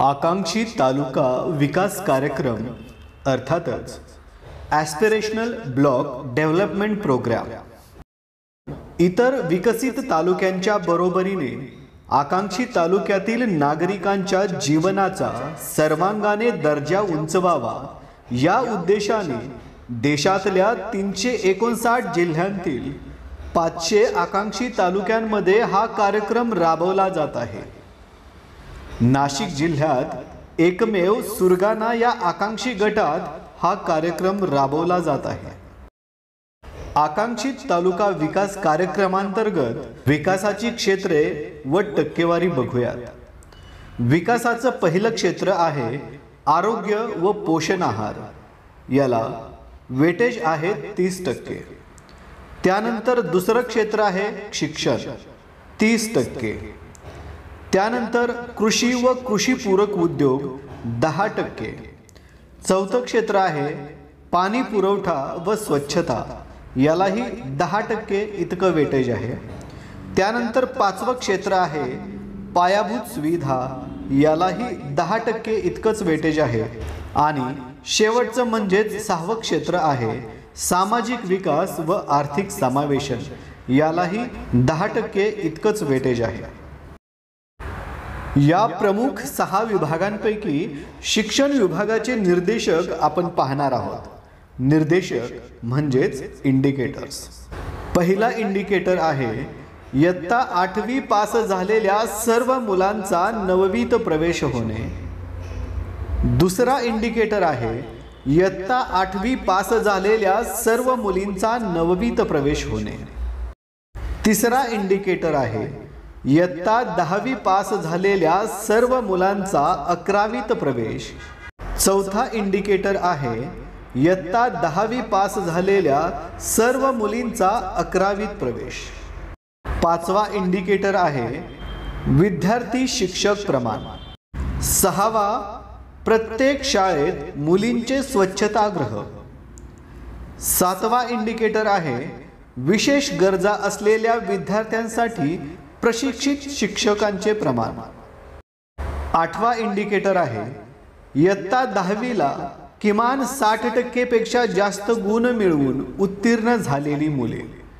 आकांक्षी तालुका विकास कार्यक्रम अर्थातच ॲस्पिरेशनल ब्लॉक डेव्हलपमेंट प्रोग्राम इतर विकसित तालुक्यांच्या बरोबरीने आकांक्षी तालुक्यातील नागरिकांच्या जीवनाचा सर्वांगाने दर्जा उंचवावा या उद्देशाने देशातल्या 359 जिल्ह्यांतील 500 आकांक्षी तालुक्यांमध्ये हा कार्यक्रम राबवला जात आहे। नाशिक जिल्ह्यात एकमेव सुरगाणा या आकांक्षी गटात हा कार्यक्रम राबवला जात आहे। आकांक्षित तालुका विकास कार्यक्रमांतर्गत विकासाची क्षेत्रे व टक्केवारी बघूयात। विकासाचं पहिलं क्षेत्र आहे आरोग्य व पोषण आहार, याला वेटेज आहे 30%। त्यानंतर दुसरं क्षेत्र आहे शिक्षण 30%। त्यानंतर कृषी व कृषीपूरक उद्योग 10%। चौथं क्षेत्र आहे पाणी पुरवठा व स्वच्छता, यालाही 10% इतकं वेटेज आहे। त्यानंतर पाचवं क्षेत्र आहे पायाभूत सुविधा, यालाही 10% इतकंच वेटेज आहे। आणि शेवटचं म्हणजेच 6वं क्षेत्र आहे सामाजिक विकास व आर्थिक समावेशन, यालाही 10% इतकंच वेटेज आहे। या प्रमुख 6 विभागांपैकी शिक्षण विभागाचे निर्देशक आपण पाहणार आहोत। निर्देशक म्हणजेच इंडिकेटर्स। पहिला इंडिकेटर आहे इयत्ता 8वी पास झालेल्या सर्व मुलांचा 9वीत प्रवेश होणे। दुसरा इंडिकेटर आहे इयत्ता 8वी पास झालेल्या सर्व मुलींचा 9वीत प्रवेश होणे। तिसरा इंडिकेटर आहे इयत्ता 10वी पास झालेल्या सर्व मुलांचा 11वीत प्रवेश। चौथा इंडिकेटर आहे इयत्ता 10वी पास झालेल्या सर्व मुलींचा 11वीत प्रवेश। पाचवा इंडिकेटर आहे विद्यार्थी शिक्षक प्रमाण। 6वा प्रत्येक शाळेत मुलींचे स्वच्छतागृह। 7वा इंडिकेटर आहे विशेष गरजा असलेल्या विद्यार्थ्यांसाठी प्रशिक्षित शिक्षकांचे प्रमाण। 8वा इंडिकेटर आहे इयत्ता 10वीला किमान 60% पेक्षा जास्त गुण मिळवून उत्तीर्ण झालेली मुले।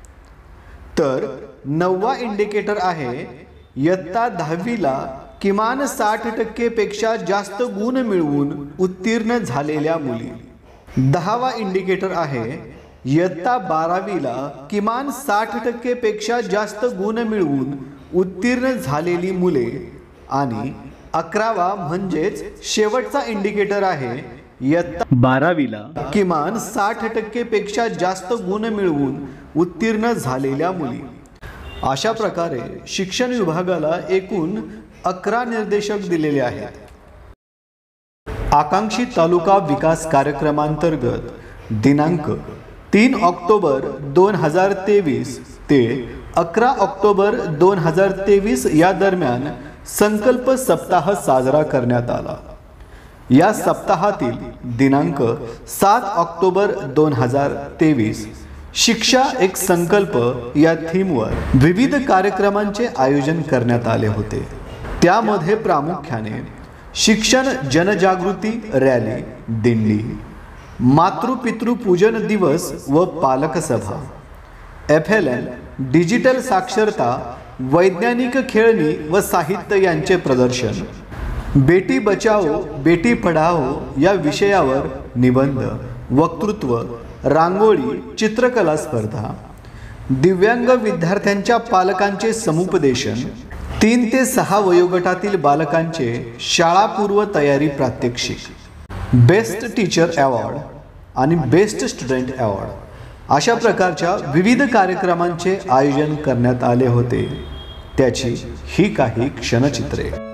तर 9वा इंडिकेटर आहे इयत्ता 10वीला किमान 60% पेक्षा जास्त गुण मिळवून उत्तीर्ण झालेल्या मुली। 10वा इंडिकेटर आहे इयत्ता 12वीला किमान 60% पेक्षा जास्त गुण मिळवून उत्तीर्ण झालेली मुले। आणि 11वा म्हणजेच शेवटचा इंडिकेटर आहे इयत्ता 12वीला किमान 60% पेक्षा जास्त गुण मिळवून उत्तीर्ण झालेल्या मुली। अशा प्रकारे शिक्षण विभागाला एकूण 11 निर्देशक दिलेले आहेत। आकांक्षी तालुका विकास कार्यक्रमांतर्गत दिनांक 3 ऑक्टोबर 2023 ते 11 ऑक्टोबर 2023 या दरम्यान संकल्प सप्ताह साजरा करण्यात आला। या सप्ताहातील दिनांक 7 ऑक्टोबर 2023 शिक्षा एक संकल्प या थीमवर विविध कार्यक्रमांचे आयोजन करण्यात आले होते। त्यामध्ये प्रामुख्याने शिक्षण जनजागृती रॅली, दिंडी, मातृपितृ पूजन दिवस व पालक सभा, FLN, डिजिटल साक्षरता, वैज्ञानिक खेळणी व साहित्य यांचे प्रदर्शन, बेटी बचाओ बेटी पढाओ या विषयावर निबंध, वक्तृत्व, रांगोळी, चित्रकला स्पर्धा, दिव्यांग विद्यार्थ्यांच्या पालकांचे समुपदेशन, 3 ते 6 वयोगटातील बालकांचे शाळापूर्व तयारी प्रात्यक्षिक, बेस्ट टीचर अवॉर्ड आणि बेस्ट स्टुडंट अवॉर्ड अशा प्रकारच्या विविध कार्यक्रमांचे आयोजन करण्यात आले होते। त्याची ही काही क्षणचित्रे।